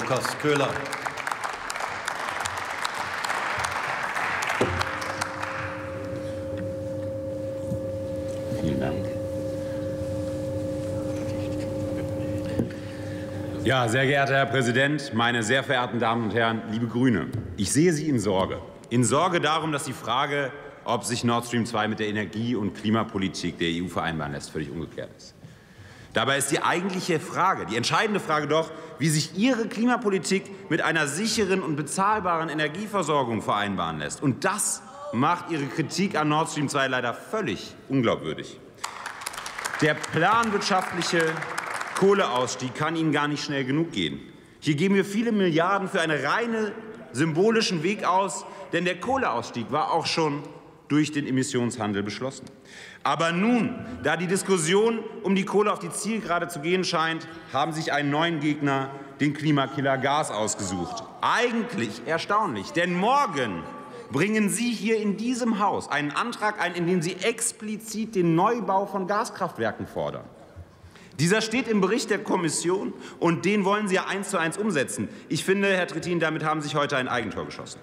Lukas Köhler. Vielen Dank. Ja, sehr geehrter Herr Präsident, meine sehr verehrten Damen und Herren, liebe Grüne, ich sehe Sie in Sorge. In Sorge darum, dass die Frage, ob sich Nord Stream 2 mit der Energie- und Klimapolitik der EU vereinbaren lässt, völlig ungeklärt ist. Dabei ist die eigentliche Frage, die entscheidende Frage doch, wie sich Ihre Klimapolitik mit einer sicheren und bezahlbaren Energieversorgung vereinbaren lässt. Und das macht Ihre Kritik an Nord Stream 2 leider völlig unglaubwürdig. Der planwirtschaftliche Kohleausstieg kann Ihnen gar nicht schnell genug gehen. Hier geben wir viele Milliarden für einen reinen symbolischen Weg aus, denn der Kohleausstieg war auch schon durch den Emissionshandel beschlossen. Aber nun, da die Diskussion um die Kohle auf die Zielgerade zu gehen scheint, haben sich einen neuen Gegner, den Klimakiller Gas, ausgesucht. Eigentlich erstaunlich, denn morgen bringen Sie hier in diesem Haus einen Antrag ein, in dem Sie explizit den Neubau von Gaskraftwerken fordern. Dieser steht im Bericht der Kommission, und den wollen Sie ja 1:1 umsetzen. Ich finde, Herr Trittin, damit haben Sie sich heute ein Eigentor geschossen.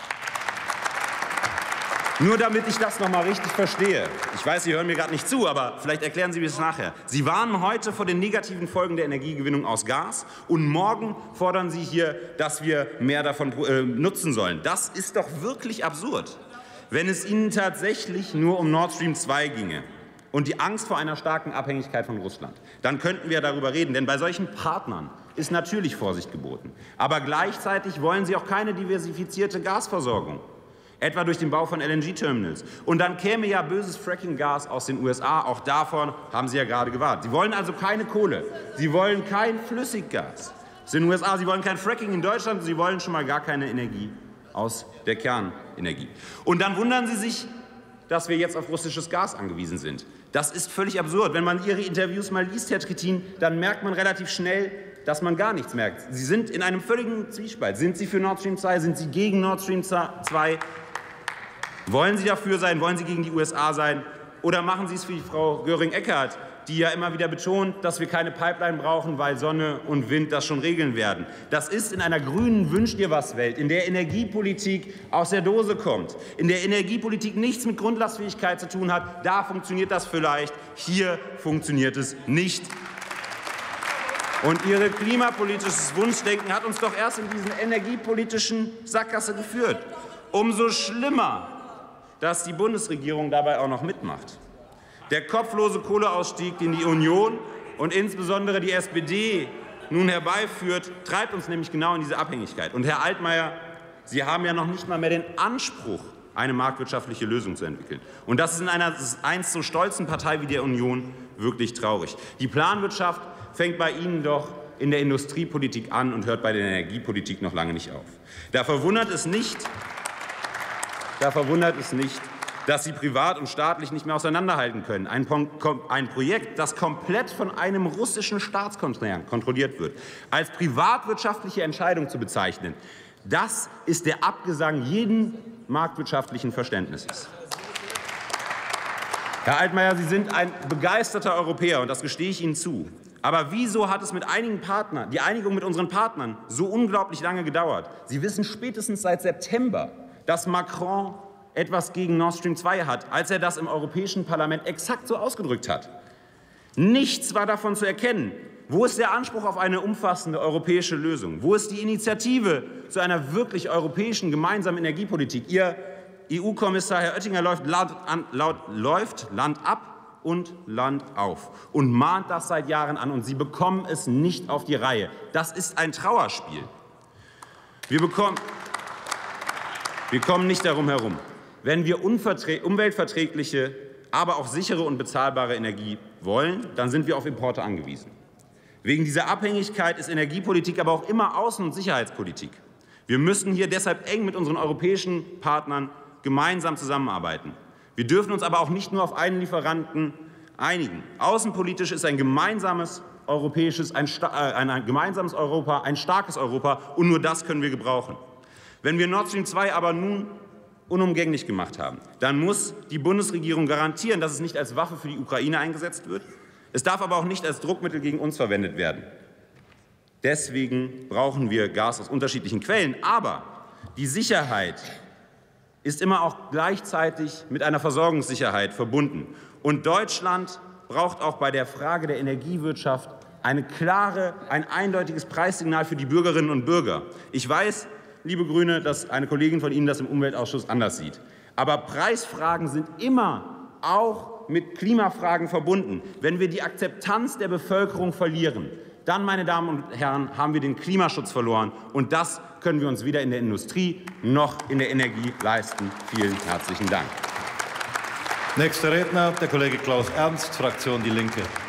Nur damit ich das noch mal richtig verstehe. Ich weiß, Sie hören mir gerade nicht zu, aber vielleicht erklären Sie mir das nachher. Sie warnen heute vor den negativen Folgen der Energiegewinnung aus Gas, und morgen fordern Sie hier, dass wir mehr davon nutzen sollen. Das ist doch wirklich absurd. Wenn es Ihnen tatsächlich nur um Nord Stream 2 ginge und die Angst vor einer starken Abhängigkeit von Russland, dann könnten wir darüber reden. Denn bei solchen Partnern ist natürlich Vorsicht geboten. Aber gleichzeitig wollen Sie auch keine diversifizierte Gasversorgung, etwa durch den Bau von LNG-Terminals. Und dann käme ja böses Fracking-Gas aus den USA. Auch davon haben Sie ja gerade gewarnt. Sie wollen also keine Kohle. Sie wollen kein Flüssiggas aus den USA. Sie wollen kein Fracking in Deutschland. Sie wollen schon mal gar keine Energie aus der Kernenergie. Und dann wundern Sie sich, dass wir jetzt auf russisches Gas angewiesen sind. Das ist völlig absurd. Wenn man Ihre Interviews mal liest, Herr Trittin, dann merkt man relativ schnell, dass man gar nichts merkt. Sie sind in einem völligen Zwiespalt. Sind Sie für Nord Stream 2? Sind Sie gegen Nord Stream 2? Wollen Sie dafür sein? Wollen Sie gegen die USA sein? Oder machen Sie es wie Frau Göring-Eckardt, die ja immer wieder betont, dass wir keine Pipeline brauchen, weil Sonne und Wind das schon regeln werden? Das ist in einer grünen Wünsch-dir-was-Welt, in der Energiepolitik aus der Dose kommt, in der Energiepolitik nichts mit Grundlastfähigkeit zu tun hat. Da funktioniert das vielleicht, hier funktioniert es nicht. Und Ihr klimapolitisches Wunschdenken hat uns doch erst in diesen energiepolitischen Sackgasse geführt. Umso schlimmer, dass die Bundesregierung dabei auch noch mitmacht. Der kopflose Kohleausstieg, den die Union und insbesondere die SPD nun herbeiführt, treibt uns nämlich genau in diese Abhängigkeit. Und Herr Altmaier, Sie haben ja noch nicht mal mehr den Anspruch, eine marktwirtschaftliche Lösung zu entwickeln. Und das ist in einer einst so stolzen Partei wie der Union wirklich traurig. Die Planwirtschaft fängt bei Ihnen doch in der Industriepolitik an und hört bei der Energiepolitik noch lange nicht auf. Da verwundert es nicht, dass Sie privat und staatlich nicht mehr auseinanderhalten können. Ein Projekt, das komplett von einem russischen Staatskonzern kontrolliert wird, als privatwirtschaftliche Entscheidung zu bezeichnen, das ist der Abgesang jeden marktwirtschaftlichen Verständnisses. Herr Altmaier, Sie sind ein begeisterter Europäer, und das gestehe ich Ihnen zu. Aber wieso hat es mit einigen Partnern, die Einigung mit unseren Partnern, so unglaublich lange gedauert? Sie wissen spätestens seit September, dass Macron etwas gegen Nord Stream 2 hat, als er das im Europäischen Parlament exakt so ausgedrückt hat. Nichts war davon zu erkennen. Wo ist der Anspruch auf eine umfassende europäische Lösung? Wo ist die Initiative zu einer wirklich europäischen gemeinsamen Energiepolitik? Ihr EU-Kommissar Herr Oettinger läuft Land ab und Land auf und mahnt das seit Jahren an, und Sie bekommen es nicht auf die Reihe. Das ist ein Trauerspiel. Wir kommen nicht darum herum. Wenn wir umweltverträgliche, aber auch sichere und bezahlbare Energie wollen, dann sind wir auf Importe angewiesen. Wegen dieser Abhängigkeit ist Energiepolitik aber auch immer Außen- und Sicherheitspolitik. Wir müssen hier deshalb eng mit unseren europäischen Partnern gemeinsam zusammenarbeiten. Wir dürfen uns aber auch nicht nur auf einen Lieferanten einigen. Außenpolitisch ist ein gemeinsames Europa ein starkes Europa, und nur das können wir gebrauchen. Wenn wir Nord Stream 2 aber nun unumgänglich gemacht haben, dann muss die Bundesregierung garantieren, dass es nicht als Waffe für die Ukraine eingesetzt wird. Es darf aber auch nicht als Druckmittel gegen uns verwendet werden. Deswegen brauchen wir Gas aus unterschiedlichen Quellen. Aber die Sicherheit ist immer auch gleichzeitig mit einer Versorgungssicherheit verbunden. Und Deutschland braucht auch bei der Frage der Energiewirtschaft ein eindeutiges Preissignal für die Bürgerinnen und Bürger. Ich weiß, liebe Grüne, dass eine Kollegin von Ihnen das im Umweltausschuss anders sieht. Aber Preisfragen sind immer auch mit Klimafragen verbunden. Wenn wir die Akzeptanz der Bevölkerung verlieren, dann, meine Damen und Herren, haben wir den Klimaschutz verloren. Und das können wir uns weder in der Industrie noch in der Energie leisten. Vielen herzlichen Dank. Nächster Redner, der Kollege Klaus Ernst, Fraktion Die Linke.